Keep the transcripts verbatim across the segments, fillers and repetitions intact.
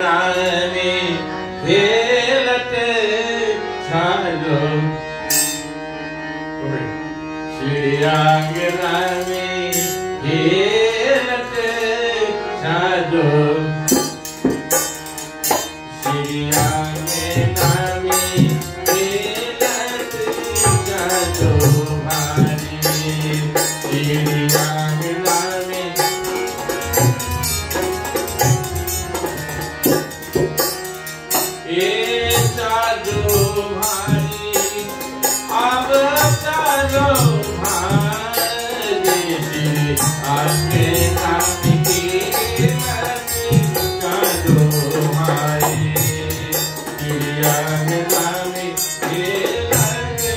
खेलते छालो श्रीयांगना में खेलते छालो श्रीयांगना में खेलते छालो भारी श्रीयांगना में ये छालो भारी अब छालो भारी आपके नाम की छालो भारी श्रीयांगना में खेलते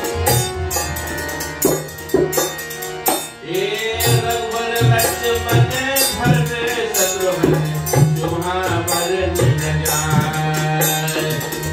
ये रघुवर लक्ष्मण भरत शत्रुघ्न तुम्हारा पर निज जाए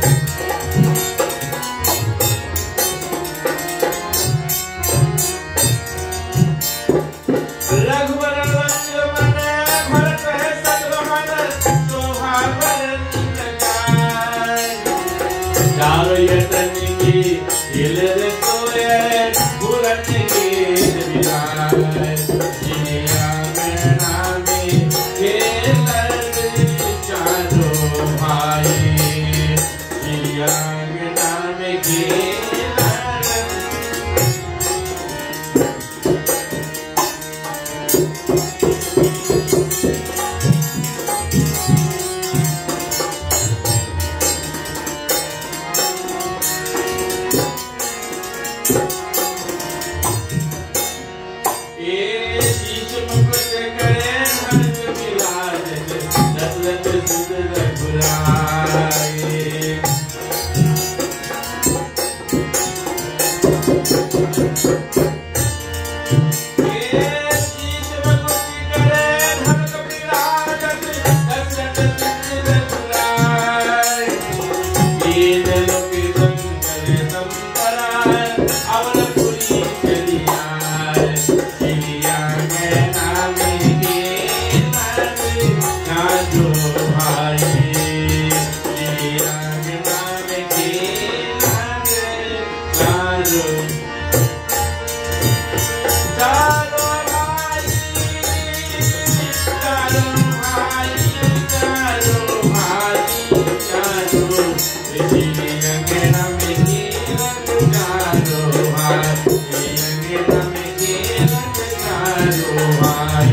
रघुवर लक्ष्मण भरत शत्रुघ्न तुम्हारा पर निज जाए चारों यतन की हिल रे सोए पूरन की विलाय श्रीयांगना में खेलते छालो भाई श्रीयांगना में खेलते ये शीश मुकुट करे हंस विलास दशरथ सुत रघुराई ये शीश मुकुट करे हंस विलास दशरथ सुत रघुराई दीन लोक करे संपराय अवलपुरी चली आए श्रीयांगना में खेलते छालो भाई श्रीयांगना में खेलते छालो छालो भाई छालो भाई छालो भाई छालो श्रीयांगना में खेलते छालो भाई श्रीयांगना में खेलते छालो भाई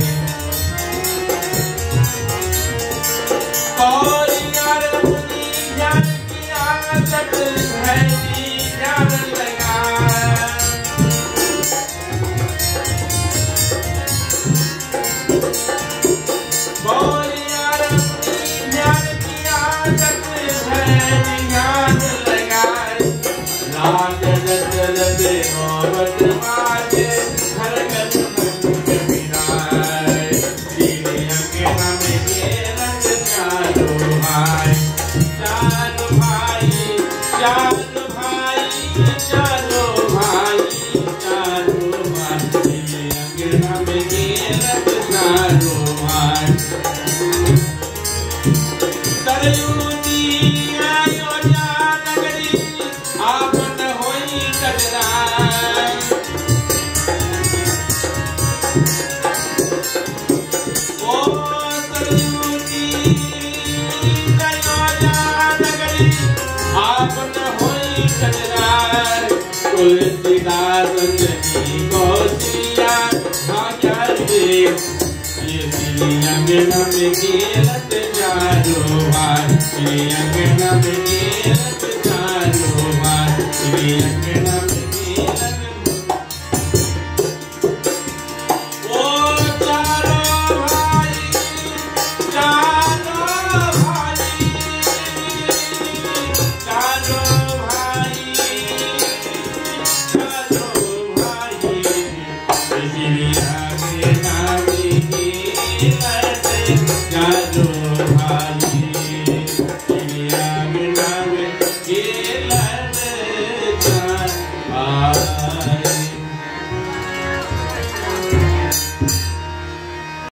और यार मुनि ज्ञान की आदत है ज्ञान लगा और यार मुनि ज्ञान की आदत है ज्ञान लगा लाज दशरथ नौबत बाजे हर कदम बिनाए श्रीयांगना में खेलते छालो भाई छालो भाई छालो भाई छालो भाई छालो भाई श्रीयांगना में खेलते छालो भाई सरयू दिया योजना नगरी आपन होई कजराई ओ सरयू दिया योजना नगरी आपन होई कजराई तुलसीदास संजनी कौशिया भाग्य देव श्रीयांगना में खेलते छालो भाई श्रीयांगना में खेलते छालो भाई श्रीयांगना में खेलते ओ छालो भाई छालो भाई छालो भाई छालो भाई श्रीयांगना में खेलते छालो भाई।